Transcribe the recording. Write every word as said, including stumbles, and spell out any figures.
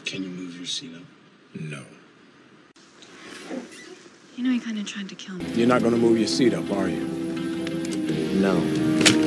Can you move your seat up? No. You know, he kind of tried to kill me. You're not gonna move your seat up, are you? No.